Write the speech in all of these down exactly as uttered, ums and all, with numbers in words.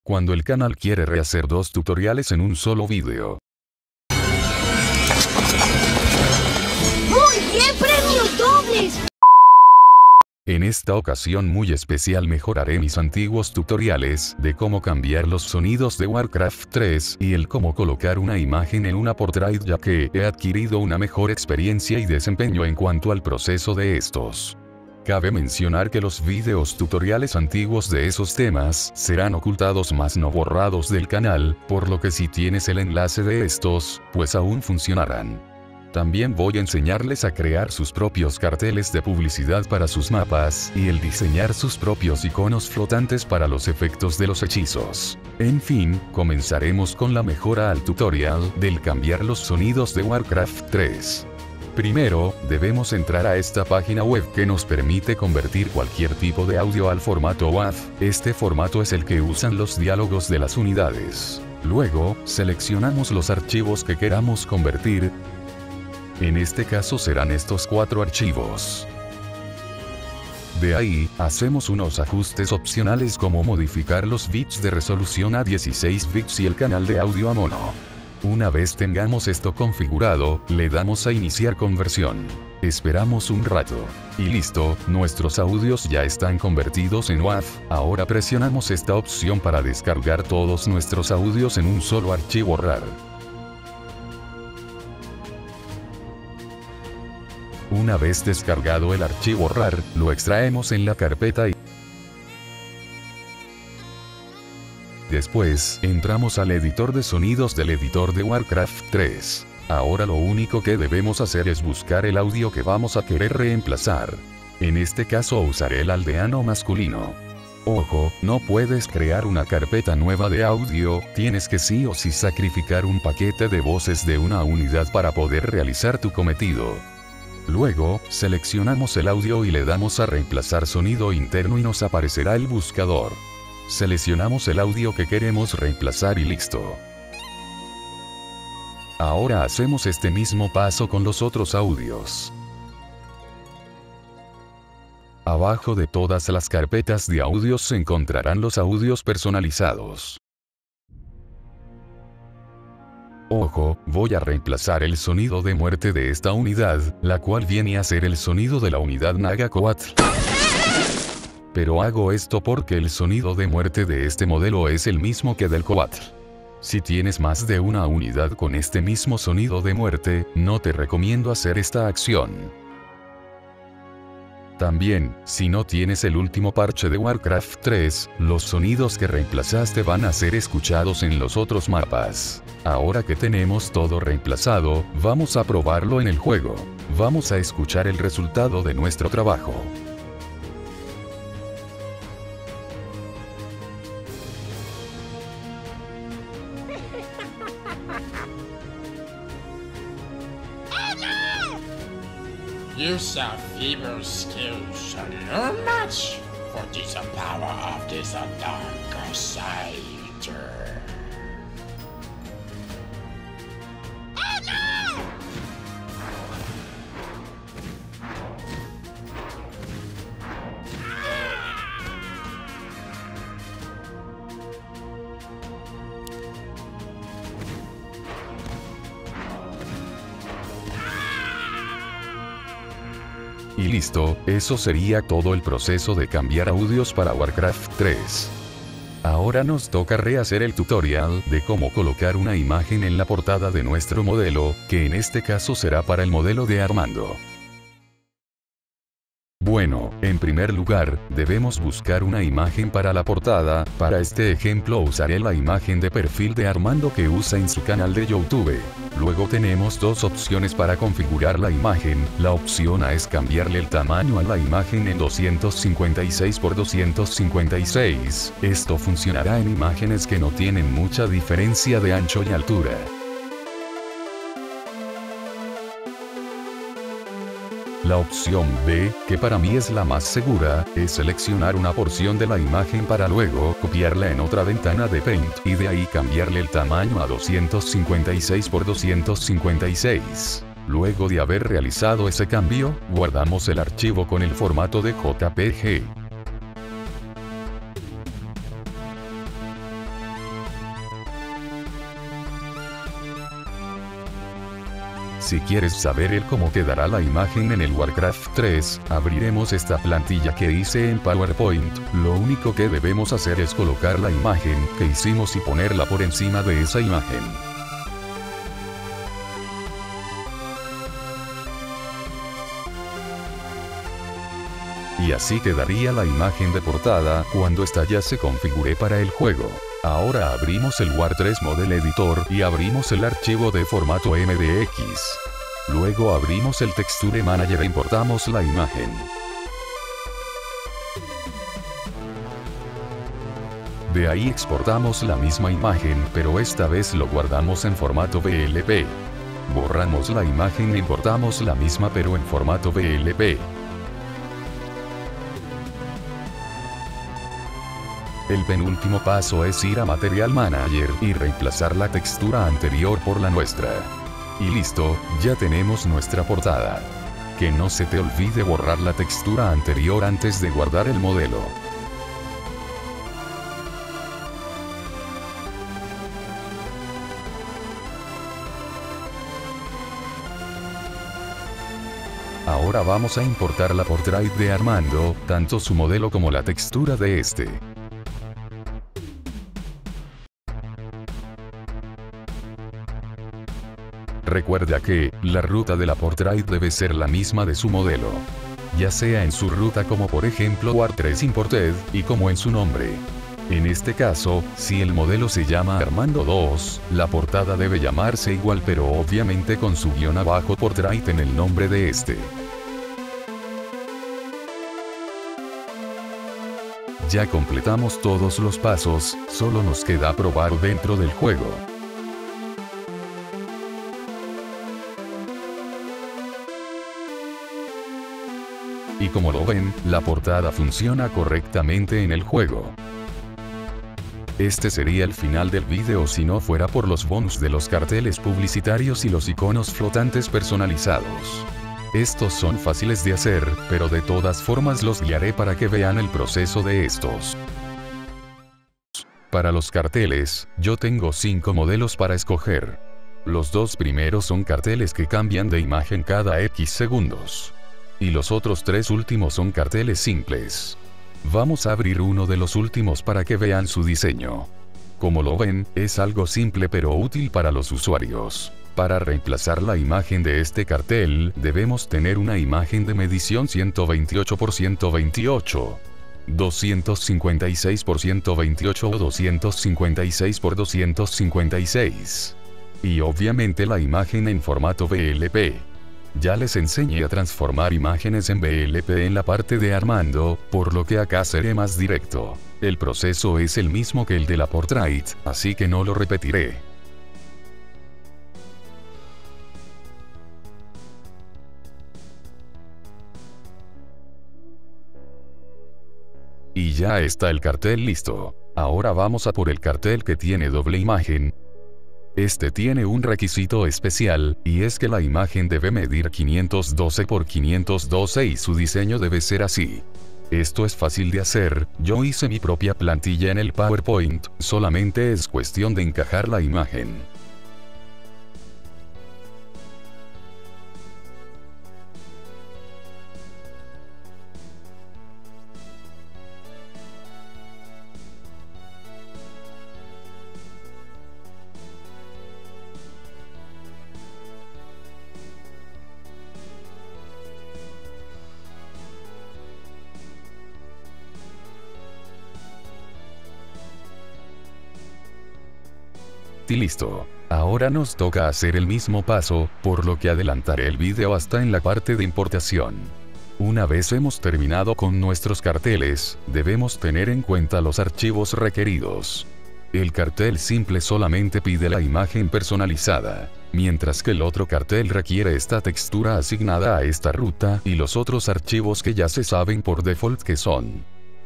cuando el canal quiere rehacer dos tutoriales en un solo video. ¡Muy bien, premios dobles! En esta ocasión muy especial mejoraré mis antiguos tutoriales de cómo cambiar los sonidos de Warcraft tres y el cómo colocar una imagen en una portrait, ya que he adquirido una mejor experiencia y desempeño en cuanto al proceso de estos. Cabe mencionar que los videos tutoriales antiguos de esos temas serán ocultados más no borrados del canal, por lo que si tienes el enlace de estos, pues aún funcionarán. También voy a enseñarles a crear sus propios carteles de publicidad para sus mapas, y el diseñar sus propios iconos flotantes para los efectos de los hechizos. En fin, comenzaremos con la mejora al tutorial del cambiar los sonidos de Warcraft tres. Primero, debemos entrar a esta página web que nos permite convertir cualquier tipo de audio al formato W A V. Este formato es el que usan los diálogos de las unidades. Luego, seleccionamos los archivos que queramos convertir. En este caso serán estos cuatro archivos. De ahí, hacemos unos ajustes opcionales como modificar los bits de resolución a dieciséis bits y el canal de audio a mono. Una vez tengamos esto configurado, le damos a iniciar conversión. Esperamos un rato. Y listo, nuestros audios ya están convertidos en W A V. Ahora presionamos esta opción para descargar todos nuestros audios en un solo archivo RAR. Una vez descargado el archivo RAR, lo extraemos en la carpeta y después, entramos al editor de sonidos del editor de Warcraft tres. Ahora lo único que debemos hacer es buscar el audio que vamos a querer reemplazar. En este caso usaré el aldeano masculino. Ojo, no puedes crear una carpeta nueva de audio, tienes que sí o sí sacrificar un paquete de voces de una unidad para poder realizar tu cometido. Luego, seleccionamos el audio y le damos a reemplazar sonido interno y nos aparecerá el buscador. Seleccionamos el audio que queremos reemplazar y listo. Ahora hacemos este mismo paso con los otros audios. Abajo de todas las carpetas de audios se encontrarán los audios personalizados. Ojo, voy a reemplazar el sonido de muerte de esta unidad, la cual viene a ser el sonido de la unidad Nagacoatl. Pero hago esto porque el sonido de muerte de este modelo es el mismo que del Coatl. Si tienes más de una unidad con este mismo sonido de muerte, no te recomiendo hacer esta acción. También, si no tienes el último parche de Warcraft tres, los sonidos que reemplazaste van a ser escuchados en los otros mapas. Ahora que tenemos todo reemplazado, vamos a probarlo en el juego. Vamos a escuchar el resultado de nuestro trabajo. Use of feeble skills shall not much for this power of this dark side. Oh no! Y listo, eso sería todo el proceso de cambiar audios para Warcraft tres. Ahora nos toca rehacer el tutorial de cómo colocar una imagen en la portada de nuestro modelo, que en este caso será para el modelo de Armando. Bueno, en primer lugar, debemos buscar una imagen para la portada. Para este ejemplo usaré la imagen de perfil de Armando que usa en su canal de YouTube. Luego tenemos dos opciones para configurar la imagen. La opción A es cambiarle el tamaño a la imagen en doscientos cincuenta y seis por doscientos cincuenta y seis. Esto funcionará en imágenes que no tienen mucha diferencia de ancho y altura. La opción B, que para mí es la más segura, es seleccionar una porción de la imagen para luego copiarla en otra ventana de Paint y de ahí cambiarle el tamaño a doscientos cincuenta y seis por doscientos cincuenta y seis. Luego de haber realizado ese cambio, guardamos el archivo con el formato de J P G. Si quieres saber el cómo quedará la imagen en el Warcraft tres, abriremos esta plantilla que hice en PowerPoint. Lo único que debemos hacer es colocar la imagen que hicimos y ponerla por encima de esa imagen. Y así quedaría la imagen de portada cuando esta ya se configure para el juego. Ahora abrimos el War tres Model Editor y abrimos el archivo de formato M D X. Luego abrimos el Texture Manager e importamos la imagen. De ahí exportamos la misma imagen, pero esta vez lo guardamos en formato V L P. Borramos la imagen e importamos la misma pero en formato V L P. El penúltimo paso es ir a Material Manager y reemplazar la textura anterior por la nuestra. Y listo, ya tenemos nuestra portada. Que no se te olvide borrar la textura anterior antes de guardar el modelo. Ahora vamos a importar la portrait de Armando, tanto su modelo como la textura de este. Recuerda que, la ruta de la portrait debe ser la misma de su modelo. Ya sea en su ruta como por ejemplo War tres Imported, y como en su nombre. En este caso, si el modelo se llama Armando dos, la portada debe llamarse igual pero obviamente con su guión abajo portrait en el nombre de este. Ya completamos todos los pasos, solo nos queda probar dentro del juego. Y como lo ven, la portada funciona correctamente en el juego. Este sería el final del video si no fuera por los bonus de los carteles publicitarios y los iconos flotantes personalizados. Estos son fáciles de hacer, pero de todas formas los guiaré para que vean el proceso de estos. Para los carteles, yo tengo cinco modelos para escoger. Los dos primeros son carteles que cambian de imagen cada X segundos. Y los otros tres últimos son carteles simples. Vamos a abrir uno de los últimos para que vean su diseño. Como lo ven, es algo simple pero útil para los usuarios. Para reemplazar la imagen de este cartel, debemos tener una imagen de medición ciento veintiocho por ciento veintiocho, doscientos cincuenta y seis por ciento veintiocho o doscientos cincuenta y seis por doscientos cincuenta y seis. Y obviamente la imagen en formato V L P. Ya les enseñé a transformar imágenes en V L P en la parte de Armando, por lo que acá seré más directo. El proceso es el mismo que el de la portrait, así que no lo repetiré. Y ya está el cartel listo. Ahora vamos a por el cartel que tiene doble imagen. Este tiene un requisito especial, y es que la imagen debe medir quinientos doce por quinientos doce y su diseño debe ser así. Esto es fácil de hacer, yo hice mi propia plantilla en el PowerPoint, solamente es cuestión de encajar la imagen. Y listo. Ahora nos toca hacer el mismo paso, por lo que adelantaré el video hasta en la parte de importación. Una vez hemos terminado con nuestros carteles, debemos tener en cuenta los archivos requeridos. El cartel simple solamente pide la imagen personalizada, mientras que el otro cartel requiere esta textura asignada a esta ruta y los otros archivos que ya se saben por default que son.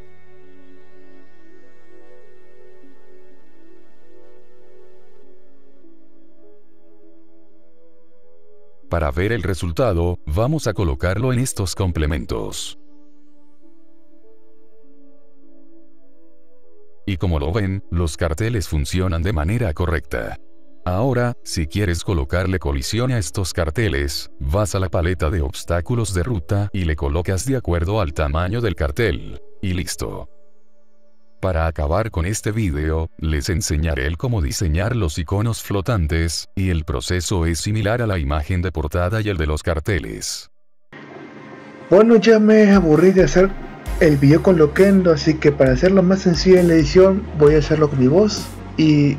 Para ver el resultado, vamos a colocarlo en estos complementos. Y como lo ven, los carteles funcionan de manera correcta. Ahora, si quieres colocarle colisión a estos carteles, vas a la paleta de obstáculos de ruta y le colocas de acuerdo al tamaño del cartel. Y listo. Para acabar con este video, les enseñaré el cómo diseñar los iconos flotantes, y el proceso es similar a la imagen de portada y el de los carteles. Bueno, ya me aburrí de hacer el video con Loquendo, así que para hacerlo más sencillo en la edición, voy a hacerlo con mi voz. Y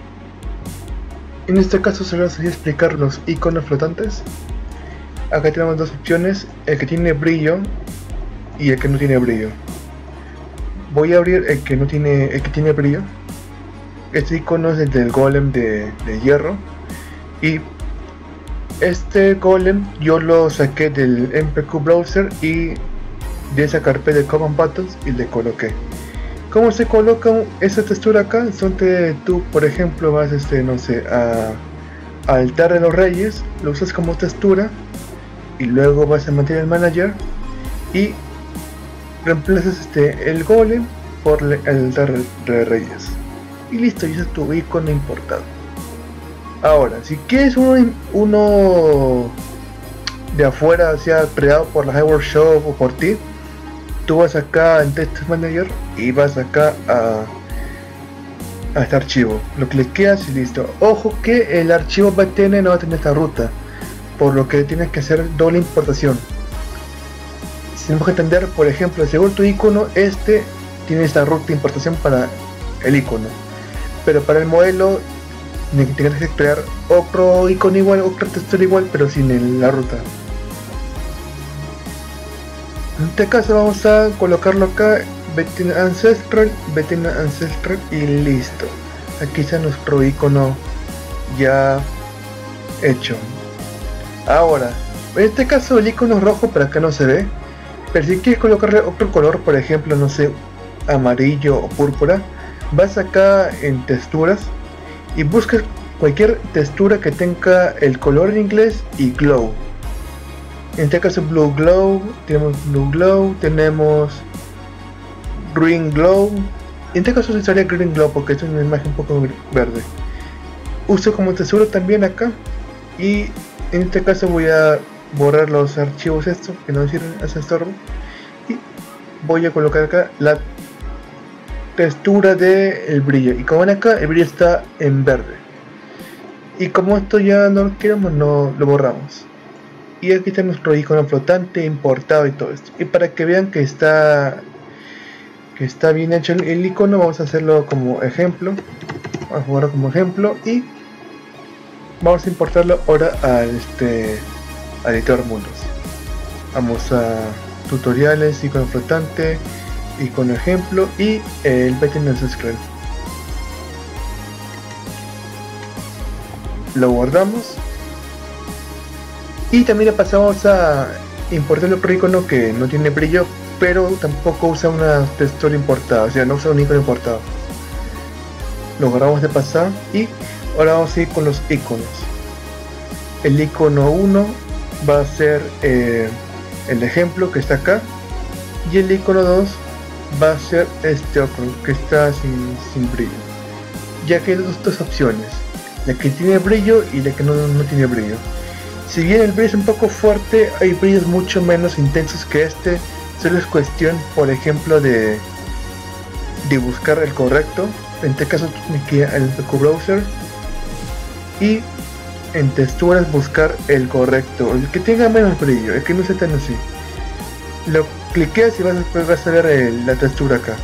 en este caso solo les voy a explicar los iconos flotantes. Acá tenemos dos opciones, el que tiene brillo y el que no tiene brillo. Voy a abrir el que no tiene, el que tiene brillo. Este icono es el del golem de, de hierro. Y este golem yo lo saqué del M P Q Browser y de esa carpeta de Common Buttons y le coloqué. ¿Cómo se coloca esa textura acá? Son que tú, por ejemplo, vas este, no sé, a, a Altar de los Reyes, lo usas como textura y luego vas a Material Manager y reemplazas este, el golem por el Altar de Reyes y listo, y ese es tu icono importado. Ahora, si quieres uno, uno de afuera, sea creado por la Hardware Shop o por ti, tú vas acá en Text Manager y vas acá a, a este archivo, lo cliqueas y listo. Ojo que el archivo B T N no va a tener esta ruta, por lo que tienes que hacer doble importación. Tenemos que entender, por ejemplo, según tu icono, este tiene esta ruta de importación para el icono, pero para el modelo tienes que crear otro icono igual, otra textura igual, pero sin el, la ruta. En este caso vamos a colocarlo acá, B T N Ancestral, B T N Ancestral y listo. Aquí está nuestro icono ya hecho. Ahora, en este caso el icono es rojo, pero acá no se ve. Pero si quieres colocarle otro color, por ejemplo, no sé, amarillo o púrpura, vas acá en texturas y buscas cualquier textura que tenga el color en inglés y glow. En este caso blue glow, tenemos blue glow, tenemos green glow. En este caso usaría green glow porque es una imagen un poco verde. Uso como textura también acá y en este caso voy a borrar los archivos estos que no sirven, hacen estorbo, y voy a colocar acá la textura del brillo, y como ven acá el brillo está en verde, y como esto ya no lo queremos, no lo borramos. Y aquí está nuestro icono flotante importado y todo esto. Y para que vean que está que está bien hecho el, el icono, vamos a hacerlo como ejemplo. Vamos a jugarlo como ejemplo y vamos a importarlo ahora al este a editor mundos. Vamos a tutoriales, icono flotante, icono ejemplo y el B T N Ancestral. Lo guardamos. Y también le pasamos a importar otro icono que no tiene brillo, pero tampoco usa una textura importada, o sea, no usa un icono importado. Lo guardamos de pasar y ahora vamos a ir con los iconos. El icono uno va a ser eh, el ejemplo que está acá, y el icono dos va a ser este otro que está sin, sin brillo, ya que hay dos, dos opciones, la que tiene brillo y la que no, no tiene brillo. Si bien el brillo es un poco fuerte, hay brillos mucho menos intensos que este. Solo es cuestión, por ejemplo, de, de buscar el correcto. En este caso tienes que ir al M P Q Browser y en texturas buscar el correcto, el que tenga menos brillo, el que no sea tan así. Lo cliqueas y vas a, vas a ver el, la textura acá.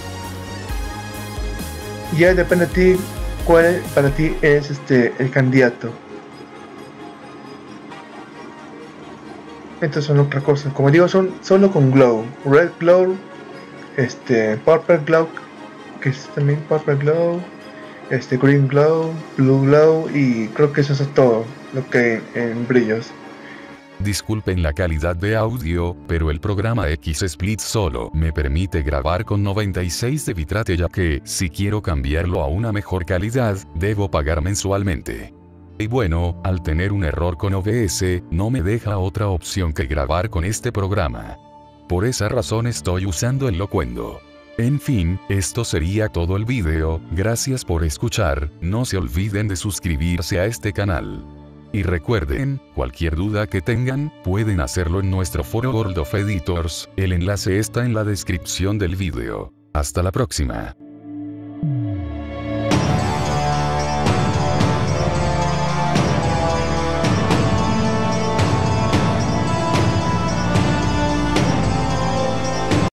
Ya depende de ti cuál para ti es este el candidato. Estas son otras cosas, como digo, son solo con glow, red glow, este purple glow, que es también purple glow, este green glow, blue glow, y creo que eso es todo lo que hay en brillos. Disculpen la calidad de audio, pero el programa XSplit solo me permite grabar con noventa y seis de bitrate, ya que, si quiero cambiarlo a una mejor calidad, debo pagar mensualmente. Y bueno, al tener un error con O B S, no me deja otra opción que grabar con este programa. Por esa razón estoy usando el Loquendo. En fin, esto sería todo el video, gracias por escuchar, no se olviden de suscribirse a este canal. Y recuerden, cualquier duda que tengan, pueden hacerlo en nuestro foro World of Editors, el enlace está en la descripción del video. Hasta la próxima.